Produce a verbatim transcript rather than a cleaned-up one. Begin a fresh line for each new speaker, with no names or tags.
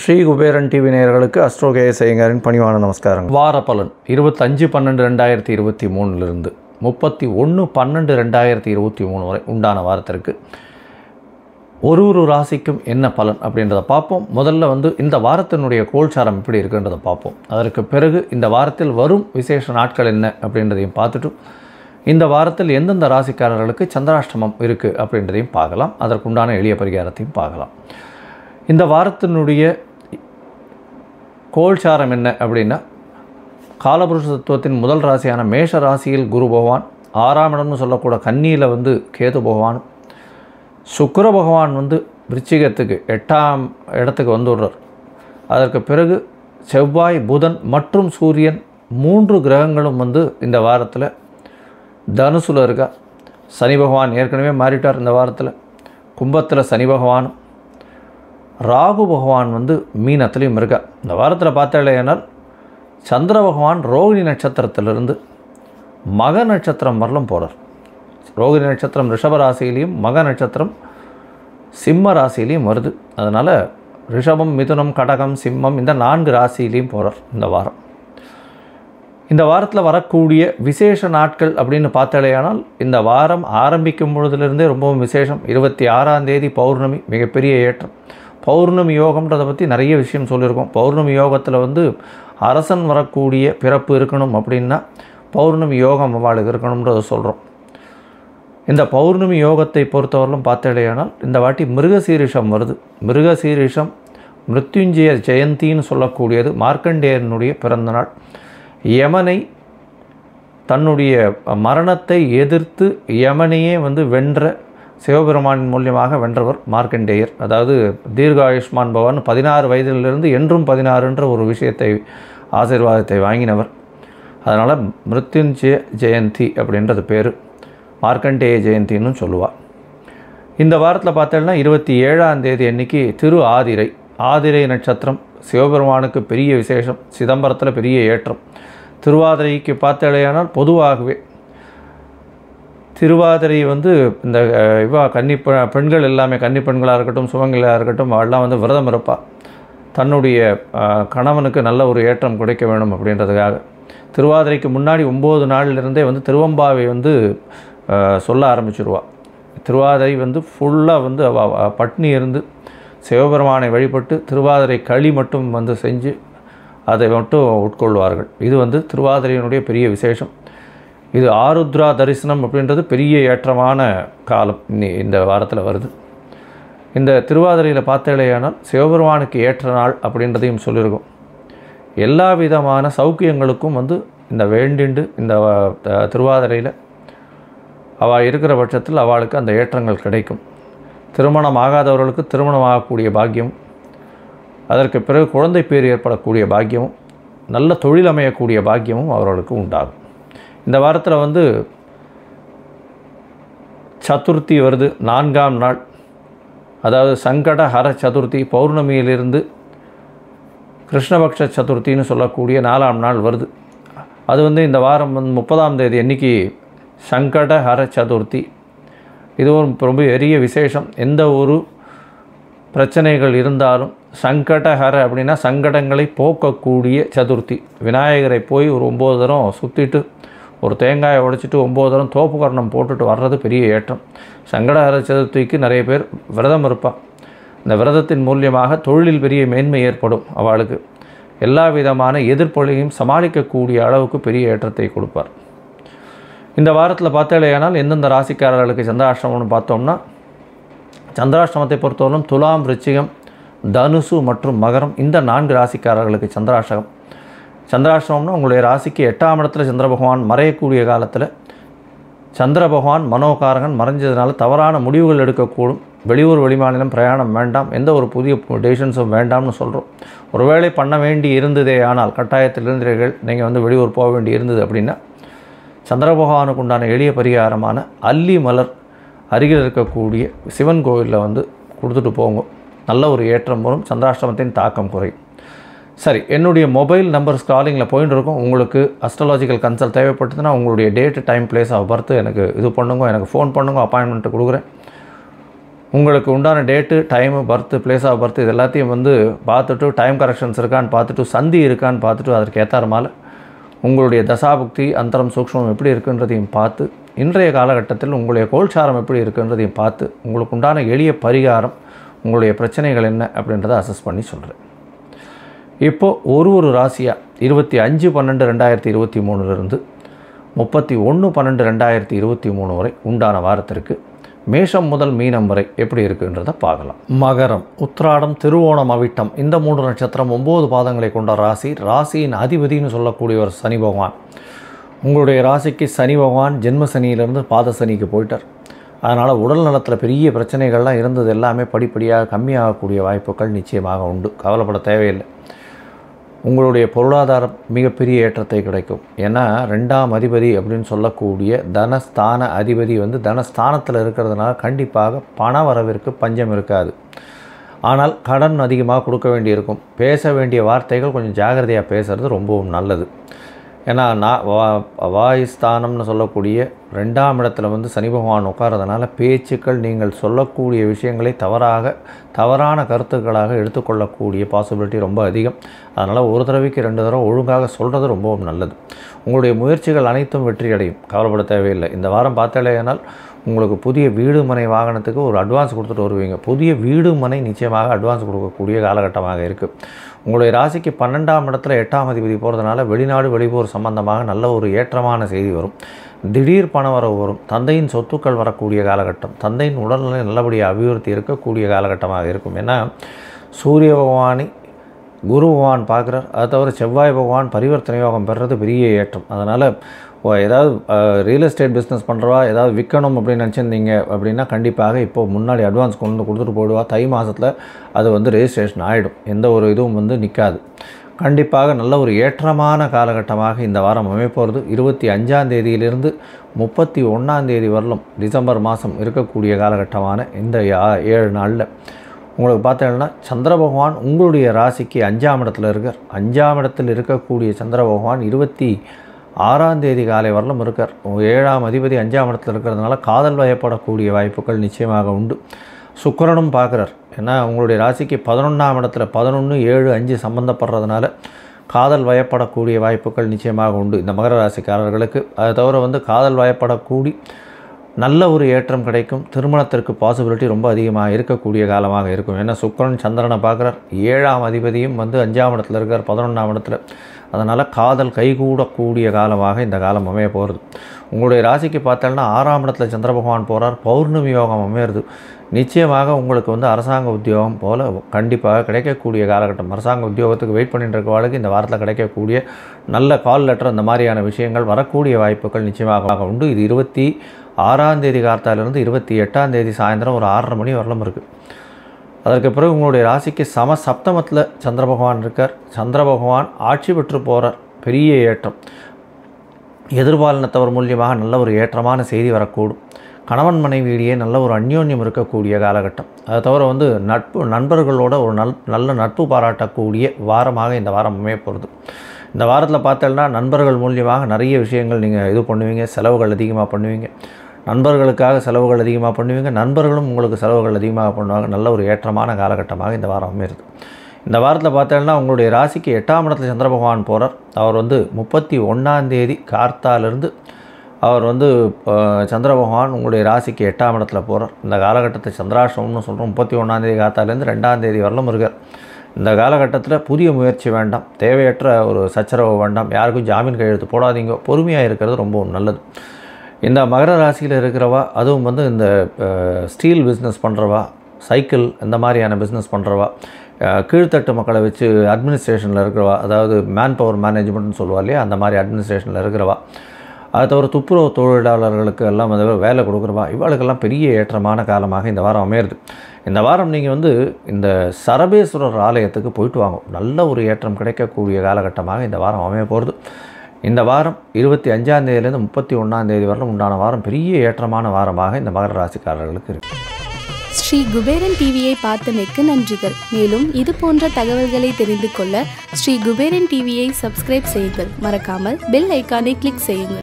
Sri Kuberan TV நேயர்களுக்கு astro K S ஐயங்காரின் பணிவான நமஸ்காரம். வார பலன் இருபத்தஞ்சு பன்னெண்டு ரெண்டாயிரத்தி இருபத்தி மூணுலேருந்து முப்பத்தி ஒன்று பன்னெண்டு ரெண்டாயிரத்தி இருபத்தி மூணு வரை உண்டான வாரத்திற்கு ஒரு ஒரு ராசிக்கும் என்ன பலன் அப்படின்றத பார்ப்போம். முதல்ல வந்து இந்த வாரத்தினுடைய கோல்சாரம் எப்படி இருக்குன்றதை பார்ப்போம். அதற்கு பிறகு இந்த வாரத்தில் வரும் விசேஷ நாட்கள் என்ன அப்படின்றதையும் பார்த்துட்டு இந்த வாரத்தில் எந்தெந்த ராசிக்காரர்களுக்கு சந்திராஷ்டமம் இருக்குது அப்படின்றதையும் பார்க்கலாம். அதற்குண்டான எளிய பரிகாரத்தையும் பார்க்கலாம். இந்த வாரத்தினுடைய கோல்சாரம் என்ன அப்படின்னா, காலபுருஷ தத்துவத்தின் முதல் ராசியான மேஷ ராசியில் குரு பகவான், ஆறாம் இடம்னு சொல்லக்கூட கன்னியில் வந்து கேது பகவான், சுக்கிர பகவான் வந்து விருச்சிகத்துக்கு எட்டாம் இடத்துக்கு வந்துடுறார். அதற்கு பிறகு செவ்வாய், புதன் மற்றும் சூரியன் மூன்று கிரகங்களும் வந்து இந்த வாரத்தில் தனுசுல இருக்கா. சனி பகவான் ஏற்கனவே மாறிட்டார். இந்த வாரத்தில் கும்பத்தில் சனி பகவானும், ராகு பகவான் வந்து மீனத்துலேயும் இருக்கா. இந்த வாரத்தில் பார்த்தாலேனால் சந்திர பகவான் ரோகிணி நட்சத்திரத்திலிருந்து மக நட்சத்திரம் வரலும் போகிறார். ரோகிணி நட்சத்திரம் ரிஷப ராசியிலையும் மக நட்சத்திரம் சிம்ம ராசியிலையும் வருது. அதனால் ரிஷபம், மிதுனம், கடகம், சிம்மம் இந்த நான்கு ராசியிலையும் போகிறார் இந்த வாரம். இந்த வாரத்தில் வரக்கூடிய விசேஷ நாட்கள் அப்படின்னு பார்த்தாலேயானால் இந்த வாரம் ஆரம்பிக்கும் பொழுதுலேருந்தே ரொம்பவும் விசேஷம். இருபத்தி ஆறாம் தேதி பௌர்ணமி, மிகப்பெரிய ஏற்றம். பௌர்ணமி யோகம்ன்றதை பற்றி நிறைய விஷயம் சொல்லியிருக்கோம். பௌர்ணமி யோகத்தில் வந்து அரசன் வரக்கூடிய பிறப்பு இருக்கணும் அப்படின்னா பௌர்ணமி யோகம் அவளுக்கு இருக்கணுன்றதை சொல்கிறோம். இந்த பௌர்ணமி யோகத்தை பொறுத்தவரையிலும் பார்த்தாலேயானால் இந்த வாட்டி மிருகசீரிஷம் வருது. மிருகசீரிஷம் மிருத்யுஞ்சய ஜெயந்தின்னு சொல்லக்கூடியது மார்க்கண்டேயனுடைய பிறந்தநாள். யமனை தன்னுடைய மரணத்தை எதிர்த்து யமனையே வந்து வென்ற சிவபெருமானின் மூலியமாக வென்றவர் மார்க்கண்டேயர். அதாவது தீர்காயுஷ்மான் பவன், பதினாறு வயதிலிருந்து என்றும் பதினாறுன்ற ஒரு விஷயத்தை ஆசீர்வாதத்தை வாங்கினவர். அதனால் மிருத்யுஞ்சய ஜெயந்தி அப்படின்றது பேர், மார்க்கண்டேய ஜெயந்தின்னு சொல்லுவாள். இந்த வாரத்தில் பார்த்தோம்னா இருபத்தி ஏழாம் தேதி அன்றைக்கி திரு ஆதிரை. ஆதிரை நட்சத்திரம் சிவபெருமானுக்கு பெரிய விசேஷம். சிதம்பரத்தில் பெரிய ஏற்றம். திருவாதிரைக்கு பார்த்தாலேயானால் பொதுவாகவே திருவாதிரை வந்து இந்த இவா கன்னி பெண்கள் எல்லாமே, கன்னி பெண்களாக இருக்கட்டும், சுமங்களாக இருக்கட்டும், அவெல்லாம் வந்து விரதம் இருப்பாள். தன்னுடைய கணவனுக்கு நல்ல ஒரு ஏற்றம் கிடைக்க வேணும் அப்படின்றதுக்காக திருவாதிரைக்கு முன்னாடி ஒம்பது நாளிலிருந்தே வந்து திருவம்பாவை வந்து சொல்ல ஆரம்பிச்சிடுவாள். திருவாதிரை வந்து ஃபுல்லாக வந்து அவள் பட்னி இருந்து சிவபெருமானை வழிபட்டு திருவாதிரை களி மட்டும் வந்து செஞ்சு அதை மட்டும் உட்கொள்வார்கள். இது வந்து திருவாதிரையினுடைய பெரிய விசேஷம். இது ஆருத்ரா தரிசனம் அப்படின்றது பெரிய ஏற்றமான காலம் இந்த வாரத்தில் வருது. இந்த திருவாதிரையில் பார்த்தாலேயானால் சிவபெருமானுக்கு ஏற்ற நாள் அப்படின்றதையும் சொல்லியிருக்கோம். எல்லா விதமான சௌக்கியங்களுக்கும் வந்து இந்த வேண்டிண்டு இந்த திருவாதிரையில் அவள் இருக்கிற பட்சத்தில் அவளுக்கு அந்த ஏற்றங்கள் கிடைக்கும். திருமணம் ஆகாதவர்களுக்கு திருமணம் ஆகக்கூடிய பாக்கியம், அதற்கு பிறகு குழந்தை பேர் ஏற்படக்கூடிய பாக்கியமும், நல்ல தொழில் அமையக்கூடிய பாக்கியமும் அவர்களுக்கு உண்டாகும். இந்த வாரத்தில் வந்து சதுர்த்தி வருது, நான்காம் நாள். அதாவது சங்கட ஹர சதுர்த்தி, பௌர்ணமியிலிருந்து கிருஷ்ணபக்ஷ சதுர்த்தின்னு சொல்லக்கூடிய நாலாம் நாள் வருது. அது வந்து இந்த வாரம் வந்து முப்பதாம் தேதி அன்றைக்கி சங்கட ஹர சதுர்த்தி. இதுவும் ரொம்ப பெரிய விசேஷம். எந்த ஒரு பிரச்சனைகள் இருந்தாலும் சங்கடஹர அப்படின்னா சங்கடங்களை போக்கக்கூடிய சதுர்த்தி. விநாயகரை போய் ஒரு ஒம்பது தரம் சுற்றிட்டு ஒரு தேங்காயை உடைச்சிட்டு ஒம்பது தரம் தோப்பு கரணம் போட்டுட்டு வர்றது பெரிய ஏற்றம். சங்கடஹர சதுர்த்திக்கு நிறைய பேர் விரதம் இருப்பாள். இந்த விரதத்தின் மூலியமாக தொழிலில் பெரிய மேன்மை ஏற்படும். அவளுக்கு எல்லா விதமான எதிர்ப்பொழியும் சமாளிக்கக்கூடிய அளவுக்கு பெரிய ஏற்றத்தை கொடுப்பார். இந்த வாரத்தில் பார்த்தாலேயானால் எந்தெந்த ராசிக்காரர்களுக்கு சந்திராஷ்டமம்னு பார்த்தோம்னா, சந்திராஷ்டமத்தை பொறுத்தவரைக்கும் துலாம், விருச்சிகம், தனுசு மற்றும் மகரம் இந்த நான்கு ராசிக்காரர்களுக்கு சந்திராஷ்டகம். சந்திராஷ்டமம்னா உங்களுடைய ராசிக்கு எட்டாம் இடத்துல சந்திர பகவான் மறையக்கூடிய காலத்தில் சந்திர பகவான் மனோகாரகன் மறைஞ்சதுனால தவறான முடிவுகள் எடுக்கக்கூடும். வெளியூர் வெளிமாநிலம் பிரயாணம் வேண்டாம், எந்த ஒரு புதிய டெசிஷன்ஸும் வேண்டாம்னு சொல்கிறோம். ஒருவேளை பண்ண வேண்டி இருந்ததே ஆனால் கட்டாயத்தில் இருந்தீர்கள், நீங்கள் வந்து வெளியூர் போக வேண்டி இருந்தது அப்படின்னா சந்திர பகவானுக்கு உண்டான எளிய பரிகாரமான அல்லி மலர் அருகில் இருக்கக்கூடிய சிவன் கோவிலில் வந்து கொடுத்துட்டு போங்க. நல்ல ஒரு ஏற்றம் வரும், சந்திராஷ்டமத்தின் தாக்கம் குறையும். சரி, என்னுடைய மொபைல் நம்பர் ஸ்க்ராலிங்கில் போயின்னு இருக்கும். உங்களுக்கு அஸ்ட்ராலாஜிக்கல் கன்சல்ட் தேவைப்பட்டதுன்னா உங்களுடைய date, time, place of birth எனக்கு இது பண்ணுங்க, எனக்கு ஃபோன் பண்ணுங்க, அப்பாயின்மெண்ட்டு கொடுக்குறேன். உங்களுக்கு உண்டான date, time, birth, place of birth இது எல்லாத்தையும் வந்து பார்த்துட்டு, டைம் கரெக்ஷன்ஸ் இருக்கான்னு பார்த்துட்டு, சந்தி இருக்கான்னு பார்த்துட்டு, அதற்கு ஏற்றாறமால உங்களுடைய தசாபுக்தி அந்தரம் சூக்ஷ்மம் எப்படி இருக்குன்றதையும் பார்த்து, இன்றைய காலகட்டத்தில் உங்களுடைய கோல்சாரம் எப்படி இருக்குன்றதையும் பார்த்து, உங்களுக்கு உண்டான எளிய பரிகாரம், உங்களுடைய பிரச்சனைகள் என்ன அப்படின்றத அசஸ் பண்ணி சொல்கிறேன். இப்போது ஒரு ஒரு ராசியாக இருபத்தி அஞ்சு பன்னெண்டு ரெண்டாயிரத்தி இருபத்தி மூணுலேருந்து முப்பத்தி ஒன்று பன்னெண்டு ரெண்டாயிரத்தி இருபத்தி மூணு வரை உண்டான வாரத்திற்கு மேஷம் முதல் மீனம் வரை எப்படி இருக்குன்றதை பார்க்கலாம். மகரம், உத்திராடம், திருவோணம், அவிட்டம் இந்த மூன்று நட்சத்திரம் ஒம்பது பாதங்களை கொண்ட ராசி. ராசியின் அதிபதினு சொல்லக்கூடியவர் சனி பகவான். உங்களுடைய ராசிக்கு சனி பகவான் ஜென்ம சனியிலிருந்து பாத சனிக்கு போயிட்டார். அதனால் உடல் நலத்தில் பெரிய பிரச்சனைகள்லாம் இருந்தது எல்லாமே படிப்படியாக கம்மியாகக்கூடிய வாய்ப்புகள் நிச்சயமாக உண்டு. கவலைப்பட தேவையில்லை. உங்களுடைய பொருளாதாரம் மிகப்பெரிய ஏற்றத்தை கிடைக்கும். ஏன்னா ரெண்டாம் அதிபதி அப்படின்னு சொல்லக்கூடிய தனஸ்தான அதிபதி வந்து தனஸ்தானத்தில் இருக்கிறதுனால கண்டிப்பாக பண வரவிற்கு பஞ்சம் இருக்காது. ஆனால் கடன் அதிகமாக கொடுக்க வேண்டியிருக்கும். பேச வேண்டிய வார்த்தைகள் கொஞ்சம் ஜாகிரதையாக பேசுகிறது ரொம்பவும் நல்லது. ஏன்னா நான் வா வாயுஸ்தானம்னு சொல்லக்கூடிய ரெண்டாம் இடத்துல வந்து சனி பகவான் உட்காரதுனால பேச்சுக்கள் நீங்கள் சொல்லக்கூடிய விஷயங்களை தவறாக தவறான கருத்துக்களாக எடுத்துக்கொள்ளக்கூடிய பாசிபிலிட்டி ரொம்ப அதிகம். அதனால் ஒரு தடவைக்கு ரெண்டு தடவை ஒழுங்காக சொல்கிறது ரொம்பவும் நல்லது. உங்களுடைய முயற்சிகள் அனைத்தும் வெற்றி அடையும். கவலைப்பட தேவையில்லை. இந்த வாரம் பார்த்தாலேனால் உங்களுக்கு புதிய வீடு மனை வாகனத்துக்கு ஒரு அட்வான்ஸ் கொடுத்துட்டு வருவீங்க. புதிய வீடு மனை நிச்சயமாக அட்வான்ஸ் கொடுக்கக்கூடிய காலகட்டமாக இருக்குது. உங்களுடைய ராசிக்கு பன்னெண்டாம் இடத்துல எட்டாம் அதிபதி போகிறதுனால வெளிநாடு வெளியூர் சம்பந்தமாக நல்ல ஒரு ஏற்றமான செய்தி வரும். திடீர் பண வரவு வரும். தந்தையின் சொத்துக்கள் வரக்கூடிய காலகட்டம். தந்தையின் உடல்நிலை நல்லபடியாக அபிவிருத்தி இருக்கக்கூடிய காலகட்டமாக இருக்கும். ஏன்னா சூரிய பகவானை குரு பகவான் பார்க்குறார். அதை தவிர செவ்வாய் பகவான் பரிவர்த்தனை யோகம் பெறுறது பெரிய ஏற்றம். அதனால் ஏதாவது ரியல் எஸ்டேட் பிஸ்னஸ் பண்ணுறவா ஏதாவது விற்கணும் அப்படின்னு நினச்சிருந்தீங்க அப்படின்னா கண்டிப்பாக இப்போது முன்னாடி அட்வான்ஸ் கொண்டு வந்து கொடுத்துட்டு போயிடுவா. தை மாதத்தில் அது வந்து ரெஜிஸ்ட்ரேஷன் ஆகிடும். எந்த ஒரு இதுவும் வந்து நிற்காது. கண்டிப்பாக நல்ல ஒரு ஏற்றமான காலகட்டமாக இந்த வாரம் அமைப்போகிறது. இருபத்தி அஞ்சாம் தேதியிலிருந்து முப்பத்தி ஒன்றாம் தேதி வரலும் டிசம்பர் மாதம் இருக்கக்கூடிய காலகட்டமான இந்த ஏழு நாளில் உங்களுக்கு பார்த்தீங்கன்னா சந்திர பகவான் உங்களுடைய ராசிக்கு அஞ்சாம் இடத்துல இருக்கார். அஞ்சாம் இடத்தில் இருக்கக்கூடிய சந்திர பகவான் இருபத்தி ஆறாம் தேதி காலை வரலும் இருக்கார். ஏழாம் அதிபதி அஞ்சாம் இடத்துல இருக்கிறதுனால காதல் வயப்படக்கூடிய வாய்ப்புகள் நிச்சயமாக உண்டு. சுக்கிரனும் பார்க்குறார். ஏன்னா உங்களுடைய ராசிக்கு பதினொன்றாம் இடத்துல பதினொன்று ஏழு அஞ்சு சம்மந்தப்படுறதுனால காதல் வயப்படக்கூடிய வாய்ப்புகள் நிச்சயமாக உண்டு இந்த மகர ராசிக்காரர்களுக்கு. அதை தவிர வந்து காதல் வயப்படக்கூடி நல்ல ஒரு ஏற்றம் கிடைக்கும். திருமணத்திற்கு பாசிபிலிட்டி ரொம்ப அதிகமாக இருக்கக்கூடிய காலமாக இருக்கும். ஏன்னா சுக்கிரன் சந்திரனை பார்க்குறார். ஏழாம் அதிபதியும் வந்து அஞ்சாம் இடத்துல இருக்கார் பதினொன்றாம் இடத்துல. அதனால் காதல் கைகூடக்கூடிய காலமாக இந்த காலம் அமைய போகிறது. உங்களுடைய ராசிக்கு பார்த்தோன்னா ஆறாம் இடத்துல சந்திர பகவான் போகிறார். பௌர்ணமி யோகம் அமையிறது. நிச்சயமாக உங்களுக்கு வந்து அரசாங்க உத்தியோகம் போல் கண்டிப்பாக கிடைக்கக்கூடிய காலகட்டம். அரசாங்க உத்தியோகத்துக்கு வெயிட் பண்ணிட்டு இருக்கவாளுக்கு இந்த வாரத்தில் கிடைக்கக்கூடிய நல்ல கால் லெட்டர் இந்த மாதிரியான விஷயங்கள் வரக்கூடிய வாய்ப்புகள் நிச்சயமாக உண்டு. இது இருபத்தி ஆறாம் தேதி கார்த்தாலிருந்து இருபத்தி எட்டாம் தேதி சாயந்தரம் ஒரு ஆறரை மணி வரலும் இருக்குது. அதற்கு பிறகு உங்களுடைய ராசிக்கு சம சப்தமத்தில் சந்திர பகவான் இருக்கார். சந்திர பகவான் ஆட்சி பெற்று போகிறார். பெரிய ஏற்றம். எதிர்பாலினத்தவர் மூலியமாக நல்ல ஒரு ஏற்றமான செய்தி வரக்கூடும். கணவன் மனைவியிடையே நல்ல ஒரு அந்யோன்யம் இருக்கக்கூடிய காலகட்டம். அதை தவிர வந்து நட்பு நண்பர்களோட ஒரு நல் நல்ல நட்பு பாராட்டக்கூடிய வாரமாக இந்த வாரம் அமைய போகிறது. இந்த வாரத்தில் பார்த்தோன்னா நண்பர்கள் மூலியமாக நிறைய விஷயங்கள் நீங்கள் இது பண்ணுவீங்க. செலவுகள் அதிகமாக பண்ணுவீங்க. நண்பர்களுக்காக செலவுகள் அதிகமாக பண்ணுவீங்க. நண்பர்களும் உங்களுக்கு செலவுகள் அதிகமாக பண்ணுவாங்க. நல்ல ஒரு ஏற்றமான காலகட்டமாக இந்த வாரம் அமையிறது. இந்த வாரத்தில் பார்த்தோன்னா உங்களுடைய ராசிக்கு எட்டாம் இடத்துல சந்திர பகவான் போகிறார். அவர் வந்து முப்பத்தி ஒன்றாந்தேதி கார்த்தாலிருந்து அவர் வந்து சந்திர பகவான் உங்களுடைய ராசிக்கு எட்டாம் இடத்துல போகிறார். இந்த காலகட்டத்தை சந்திராஷ்டமம்னு சொல்கிறோம். முப்பத்தி ஒன்றாந்தேதி கார்த்தாலேருந்து ரெண்டாம் தேதி வரலும் இருக்கார். இந்த காலகட்டத்தில் புதிய முயற்சி வேண்டாம். தேவையற்ற ஒரு சச்சரவு வேண்டாம். யாருக்கும் ஜாமீன் கையெழுத்து போடாதீங்க. பொறுமையாக இருக்கிறது ரொம்ப நல்லது. இந்த மகர ராசியில் இருக்கிறவா, அதுவும் வந்து இந்த ஸ்டீல் பிஸ்னஸ் பண்ணுறவா, சைக்கிள் இந்த மாதிரியான பிஸ்னஸ் பண்ணுறவா, கீழ்த்தட்டு மக்களை வச்சு அட்மினிஸ்ட்ரேஷனில் இருக்கிறவா, அதாவது மேன் பவர் மேனேஜ்மெண்ட்னு சொல்லுவா இல்லையா, அந்த மாதிரி அட்மினிஸ்ட்ரேஷனில் இருக்கிறவா, அதை தவிர துப்புரவு தொழிலாளர்களுக்கு எல்லாம் வந்து வேலை கொடுக்குறவா, இவளுக்கெல்லாம் பெரிய ஏற்றமான காலமாக இந்த வாரம் அமையிறது. இந்த வாரம் நீங்கள் வந்து இந்த சரபேஸ்வரர் ஆலயத்துக்கு போயிட்டு வாங்க. நல்ல ஒரு ஏற்றம் கிடைக்கக்கூடிய காலகட்டமாக இந்த வாரம் அமைய போகிறது. இந்த வாரம் இருபத்தி அஞ்சாம் தேதியிலேருந்து முப்பத்தி ஒன்றாம் தேதி வரலும் உண்டான வாரம் பெரிய ஏற்றமான வாரமாக இந்த மகர ராசிக்காரர்களுக்கு இருக்குது.
ஸ்ரீ குபேரன் டிவியை பார்த்தமைக்கு நன்றிகள். மேலும் இது போன்ற தகவல்களை தெரிந்து கொள்ள ஸ்ரீ குபேரன் டிவியை சப்ஸ்கிரைப் செய்யுங்கள். மறக்காமல் பெல் ஐக்கானை கிளிக் செய்யுங்கள்.